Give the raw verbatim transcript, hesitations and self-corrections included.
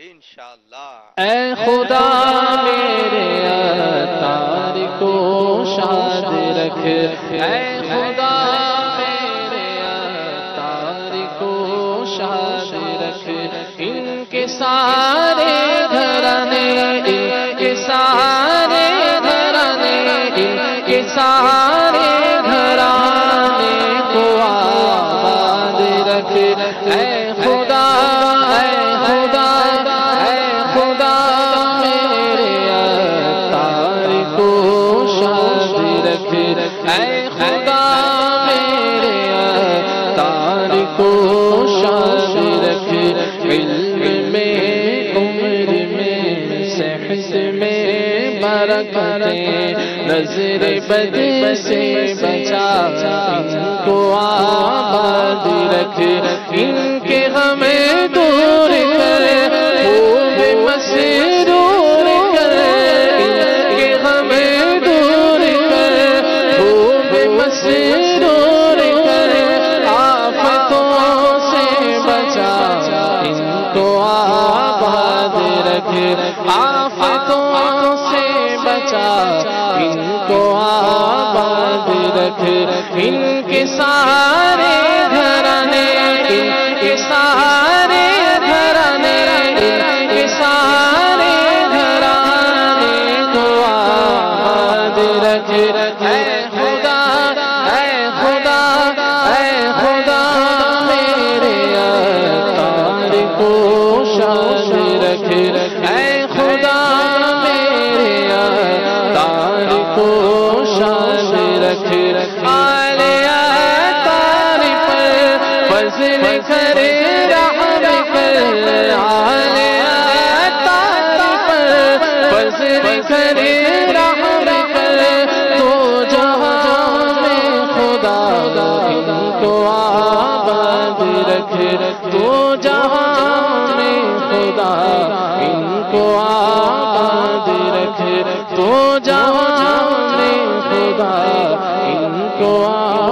انشاءاللہ۔ اے خدا میرے اتار کو شاد رکھ، اے خدا میرے اتار کو شاد رکھ، ان کے سارے گھرانے، ان کے سارے گھرانے، ان کے سارے گھرانے کو آباد رکھ، اے خدا اے خدا اے خدا میرے اتار کو شاد رکھ، اے خدا میرے اتار کو شاد رکھ، علم میں عمر میں صحت میں برکتیں، نظر بد سے بچا ان کو آباد رکھ، ان کے غم دور کر خوب مسرور کر، ان کے غم دور کر خوب مسرور کر، آفتوں سے بچا ان کو آباد رکھ، آفتوں سے بچا ان کو آباد رکھ، ان کے سارے گھرانے، ان کے سارے گھرانے، ان کے سارے گھرانے کو آباد رکھ، اے خدا اے خدا اے خدا میرے اتار کو شاد رکھ، اے خدا میرے اتار کو شاد رکھ، آل اتار پر فضل کر رحم کر، آل اتار پر فضل کر رحم کر، تو جہاں میں خدا ان کو آباد رکھ، تو جہاں میں خدا ان کو آباد رکھ، تو جہاں میں خدا ان کو آباد